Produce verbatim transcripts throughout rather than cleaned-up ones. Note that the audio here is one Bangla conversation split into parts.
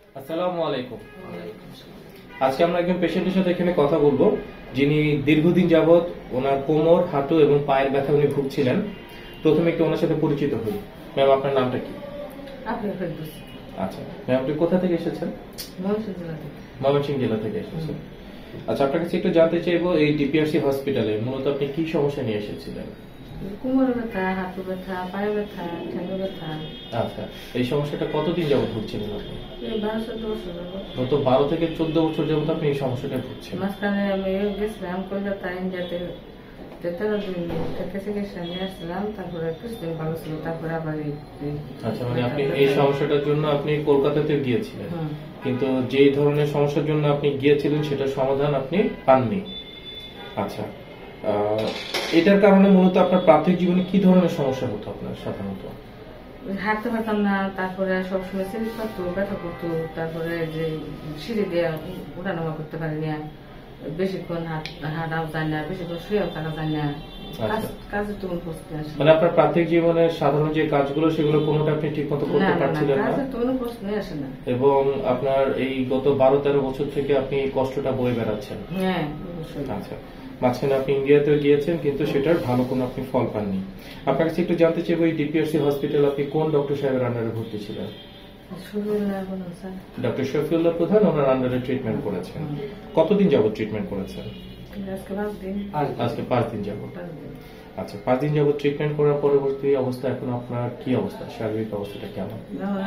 আসসালামু আলাইকুম। আজকে আমরা একজন পেশেন্টের সাথে এখানে কথা বলবো যিনি দীর্ঘদিন যাবত ওনার কোমর, হাঁটু এবং পায়ের ব্যথা উনি ভুগছিলেন। প্রথমে একটু ওনার সাথে পরিচিত হই। ম্যাম, আপনার নামটা কি? আচ্ছা ম্যাম, আপনি কোথা থেকে এসেছেন? ময়মনসিংহ জেলা থেকে এসেছেন। আচ্ছা, আপনার কাছে একটু জানতে চাইবো এই ডিপিআরসি হসপিটালে মূলত আপনি কি সমস্যা নিয়ে এসেছিলেন? কোমর ব্যথা, হাঁটু ব্যথা, পায়ে ব্যথা, ঠ্যাঙ্গা ব্যথা। আচ্ছা, এই সমস্যাটা কতদিন যাবত ভুগছিলেন আপনি? এই বারো চোদ্দ বছর যাবত। গত বারো থেকে চোদ্দ বছর যাবত আপনি এই সমস্যাটা ভুগছেন। মাঝখানে আমি গেছিলাম কলকাতা ইন্ডিয়াতে, তেরো দিন থেকে চিকিৎসা নিয়ে আসছিলাম। তারপরে কিছুদিন ভালো ছিল, তারপরে আবার এই। আচ্ছা, মানে আপনি এই সমস্যাটার জন্য আপনি কলকাতাতে গিয়েছিলেন, কিন্তু যেই ধরনের সমস্যার জন্য আপনি গিয়েছিলেন সেটার সমাধান আপনি পাননি। আচ্ছা, এটার কারণে মূলত আপনার প্রাথমিক জীবনে কি ধরনের সমস্যা হতো আপনার সাধারণত? হাঁটতে পারতাম না, তারপরে সবসময় সিরিজ করতো, ব্যথা করতো, তারপরে যে সিঁড়ি দিয়ে ওঠানামা করতে পারি না, বেশিক্ষণ হাঁটাও যায় না, বেশিক্ষণ শুয়েও থাকা যায় না। কাজে তো প্রশ্ন আসে, মানে আপনার প্রাথমিক জীবনের সাধারণ যে কাজগুলো সেগুলো কোনোটা আপনি ঠিক মতো করতে পারছিলেন না, কাজে তো কোনো প্রশ্নই আসে না। এবং আপনার এই গত বারো তেরো বছর থেকে আপনি এই কষ্টটা বয়ে বেড়াচ্ছেন। হ্যাঁ, আচ্ছা, মাঝখানে আপনি ইন্ডিয়াতে গিয়েছেন কিন্তু সেটার ভালো কোনো আপনি ফল পাননি। আপনার কাছে একটু জানতে চাইবো এই ডিপিআরসি হসপিটাল আপনি কোন ডক্টর সাহেবের আন্ডারে ভর্তি ছিলেন? ডক্টর শফিউল্লাহ প্রধান ওনার আন্ডারে ট্রিটমেন্ট করেছেন। কতদিন যাবত ট্রিটমেন্ট করেছেন? আজকে পাঁচ দিন যাবত। আচ্ছা, পাঁচ দিন যাবত ট্রিটমেন্ট করার পরবর্তী অবস্থা এখন আপনার কি অবস্থা? শারীরিক অবস্থাটা কেমন?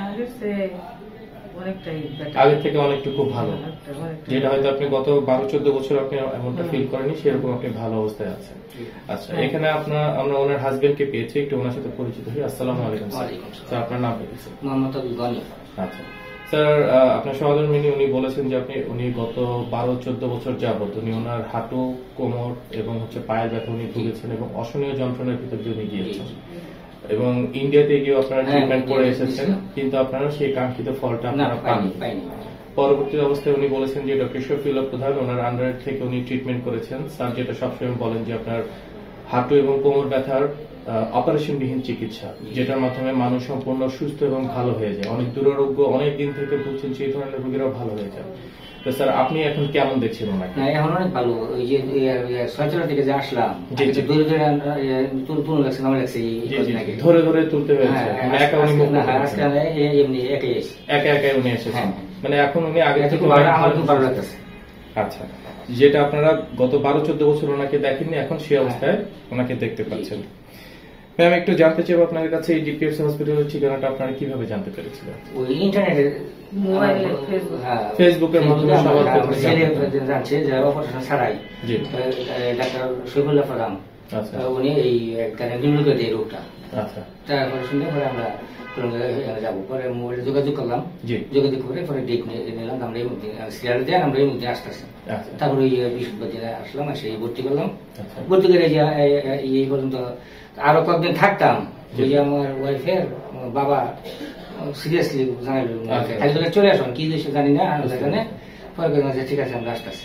আগের থেকে অনেকটুকু ভালো, যেটা হয়তো আপনি গত বারো চোদ্দ বছর আপনি এমনটা ফিল করেনি, সেরকম আপনি ভালো অবস্থায় আছেন। আচ্ছা, এখানে আপনার আমরা ওনার হাজবেন্ড কে পেয়েছি, একটু ওনার সাথে পরিচিত হই। আসসালামু আলাইকুম স্যার, আপনার নাম কি? মোহাম্মদ আব্দুল গনি। আচ্ছা স্যার, আপনার সহধর্মিনী উনি বলেছেন যে আপনি উনি গত বারো চোদ্দ বছর যাবত উনি ওনার হাঁটু, কোমর এবং হচ্ছে পায়ের ব্যথা উনি ভুগেছেন এবং অসহনীয় যন্ত্রণার ভিতর দিয়ে উনি গিয়েছেন এবং ইন্ডিয়াতে গিয়ে আপনারা ট্রিটমেন্ট করে এসেছেন, কিন্তু আপনারা সেই কাঙ্ক্ষিত ফলটা আপনারা পাননি। পরবর্তী অবস্থায় উনি বলেছেন যে ডক্টর শফিউল্লাহ প্রধান ওনার আন্ডার থেকে উনি ট্রিটমেন্ট করেছেন। স্যার যেটা সবসময় বলেন যে আপনার হাঁটু এবং কোমর ব্যথার অপারেশন বিহীন চিকিৎসা, যেটার মাধ্যমে মানুষ সম্পূর্ণ সুস্থ এবং ভালো হয়ে যায়। অনেক দুরারোগ্য অনেক দিন থেকে ভুগছেন সেই ধরনের রোগীরাও ভালো হয়ে যায়। তো স্যার, আপনি এখন কেমন দেখছেন ওনাকে? এখন অনেক ভালো। ওই যে সচরা থেকে যে আসলাম, ধরে ধরে তুলে লাগছে, আমার লাগছে ধরে ধরে তুলতে হয়েছে, একা উনি এমনি একাই একা একাই উনি এসেছেন। মানে এখন উনি আগে থেকে আমার খুব ভালো লাগতেছে। আচ্ছা, যেটা আপনারা গত বারো চোদ্দ বছর ওনাকে দেখেননি, এখন সেই অবস্থায় ওনাকে দেখতে পাচ্ছেন। ম্যাম, একটু জানতে চাইবো আপনার কাছে এই ডিপিআরসি হসপিটালের ঠিকানাটা আপনারা কিভাবে জানতে পেরেছিলেন? ওই ইন্টারনেটে, মোবাইলে, ফেসবুকের মাধ্যমে সবার জানছে যে অপারেশন ছাড়াই ডাক্তার শফিউল্লাহ প্রধান উনি এই নিম্নগত এই রোগটা। আচ্ছা, তারপরে শুনে পরে আমরা যাবো, পরে মোবাইলে যোগাযোগ করলাম, যোগাযোগ করে পরে ডেট নিলাম, আমরা এই মুহূর্তে সিরিয়াল দিয়ে আমরা এই মুহূর্তে আসতেছি। তারপরে ওই বৃহস্পতিবার আসলাম, এসে ভর্তি করলাম। ভর্তি করে এই পর্যন্ত আরো কয়েকদিন থাকতাম। ওই যে আমার ওয়াইফের বাবা সিরিয়াসলি জানাইল, খালি করে চলে আসুন, কি দেশে জানি না, জানে। পরে ঠিক আছে, আমরা আসতেছি।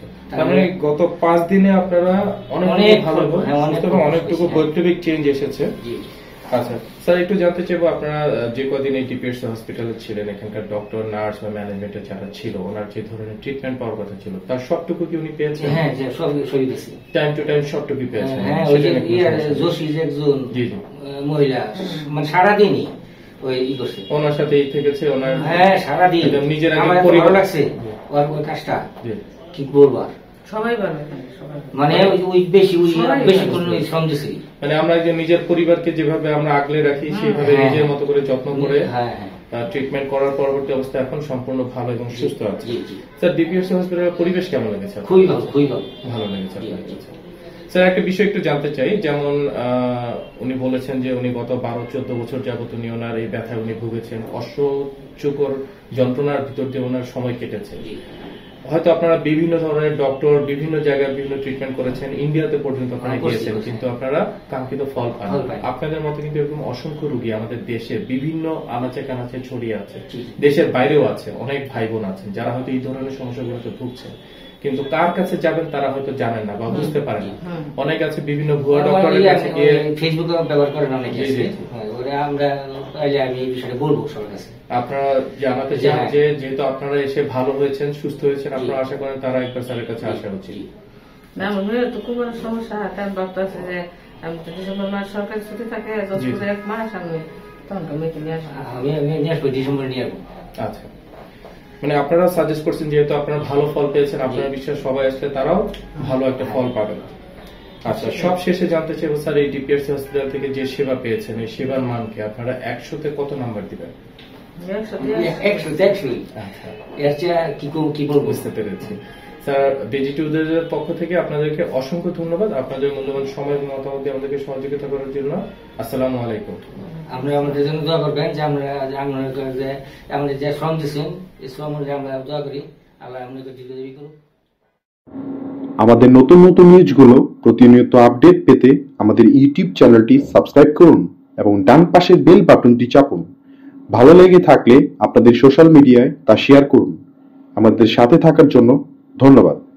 গত পাঁচ দিনে আপনারা অনেক ভালো, অনেকটুকু বৈপ্লবিক চেঞ্জ এসেছে। আচ্ছা স্যার, একটু জানতে চাইবো আপনারা যে কদিন এই ডিপিআরসি হসপিটালে ছিলেন, এখানকার ডক্টর, নার্স বা ম্যানেজমেন্টের যারা ছিল, ওনার যে ধরনের ট্রিটমেন্ট পাওয়ার কথা ছিল তার সবটুকু কি উনি পেয়েছেন? হ্যাঁ, সব সবই দিয়েছি, টাইম টু টাইম সবটুকু পেয়েছেন। হ্যাঁ, ওই যে জোশী একজন মহিলা মানে সারাদিনই ওই ই করছে, ওনার সাথেই থেকেছে। ওনার হ্যাঁ সারাদিন নিজের পরিবার লাগছে ওর ওই কাজটা, কি বলবো আর সবাই ভালো, মানে ওই বেশি ওই বেশি কোন শ্রম দিছি। মানে আমরা যে নিজের পরিবারকে যেভাবে আমরা আগলে রাখি সেইভাবে নিজের মতো করে যত্ন করে ট্রিটমেন্ট করার পরবর্তী অবস্থা এখন সম্পূর্ণ ভালো এবং সুস্থ আছে। স্যার, ডিপিআরসি হসপিটালের পরিবেশ কেমন লেগেছে? খুবই ভালো, খুবই ভালো, ভালো লেগেছে। স্যার, একটা বিষয় একটু জানতে চাই, যেমন উনি বলেছেন যে উনি গত বারো চোদ্দ বছর যাবত উনি ওনার এই ব্যথায় উনি ভুগেছেন, অসহ্যকর যন্ত্রণার ভিতর দিয়ে ওনার সময় কেটেছে। হয়তো আপনারা বিভিন্ন ধরনের ডক্টর, বিভিন্ন জায়গায় বিভিন্ন ট্রিটমেন্ট করেছেন, ইন্ডিয়াতে পর্যন্ত আপনারা গিয়েছেন, কিন্তু আপনারা কাঙ্ক্ষিত ফল পান। আপনাদের মতো কিন্তু এরকম অসংখ্য রোগী আমাদের দেশে বিভিন্ন আনাচে কানাচে ছড়িয়ে আছে, দেশের বাইরেও আছে, অনেক ভাই বোন আছেন যারা হয়তো এই ধরনের সমস্যাগুলোতে ভুগছেন, কিন্তু কার কাছে যাবেন তারা হয়তো জানেন না বা বুঝতে পারেন না। অনেক আছে বিভিন্ন ভুয়া ডক্টরের কাছে গিয়ে ফেসবুকে ব্যবহার করেন অনেকে, আমরা আমি এই বিষয়ে বলবো সবার কাছে। আপনারা জানাতে চান যে যেহেতু আপনারা এসে ভালো হয়েছেন, সুস্থ হয়েছেন, আপনারা আশা করেন তারা একবার স্যারের কাছে আসা উচিত। না আমার মেয়ের তো খুব বড় সমস্যা, তার বাবা আছে যে আমি তো ডিসেম্বর মাস সরকারি ছুটি থাকে, এক মাস আমি তখন মেয়েকে নিয়ে আসবো। আমি আমি নিয়ে আসবো ডিসেম্বর নিয়ে আসবো। আচ্ছা, মানে আপনারা সাজেস্ট করছেন যেহেতু আপনারা ভালো ফল পেয়েছেন, আপনারা বিশ্বাস সবাই আসলে তারাও ভালো একটা ফল পাবেন। আচ্ছা, সব শেষে জানতে চাইবো স্যার, এই ডিপিআরসি হসপিটাল থেকে যে সেবা পেয়েছেন এই সেবার মানকে আপনারা একশোতে কত নাম্বার দিবেন? একশোতে একশো। এর চেয়ে কি কি বলবো, বুঝতে পেরেছি। স্যার, বেজিটুদের পক্ষ থেকে আপনাদেরকে অসংখ্য ধন্যবাদ আপনাদের মূল্যবান সময় এবং মতামত দিয়ে আমাদেরকে সহযোগিতা করার জন্য। আসসালামু আলাইকুম। আমরা আমাদের জন্য দোয়া করবেন যে আমরা আমাদের যে শ্রম দিচ্ছেন এই শ্রম অনুযায়ী আমরা দোয়া করি, আল্লাহ আপনাকে দীর্ঘজীবী করুন। আমাদের নতুন নতুন নিউজগুলো প্রতিনিয়ত আপডেট পেতে আমাদের ইউটিউব চ্যানেলটি সাবস্ক্রাইব করুন এবং ডান পাশের বেল বাটনটি চাপুন। ভালো লেগে থাকলে আপনাদের সোশ্যাল মিডিয়ায় তা শেয়ার করুন। আমাদের সাথে থাকার জন্য ধন্যবাদ।